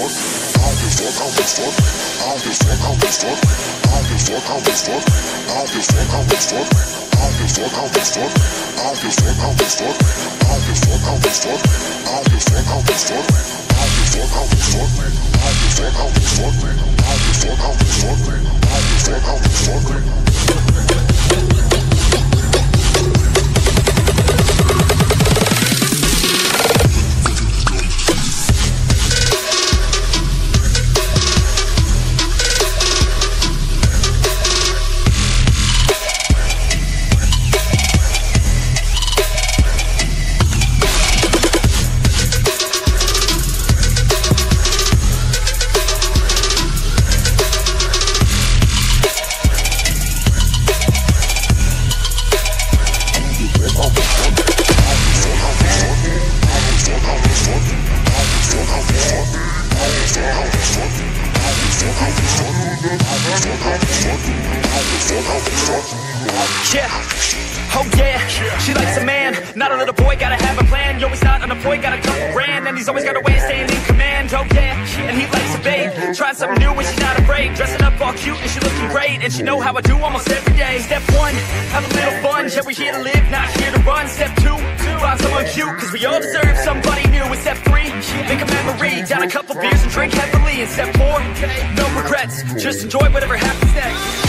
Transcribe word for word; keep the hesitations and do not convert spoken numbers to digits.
Yeah, oh yeah, she likes a man, not a little boy, gotta have a plan. Yo, he's not unemployed, got a couple grand, and he's always got a way of staying in command. Oh yeah, and he likes a babe, trying something new and she's not afraid. Dressing up all cute and she looking great, and she know how I do almost every day. Step one, have a little fun, yeah, we're here to live, not here to run. Step two, find someone cute, cause we all deserve somebody new. And step three, make a memory, down a couple beers and drink heavily. And step four, no regrets, just enjoy whatever happens next.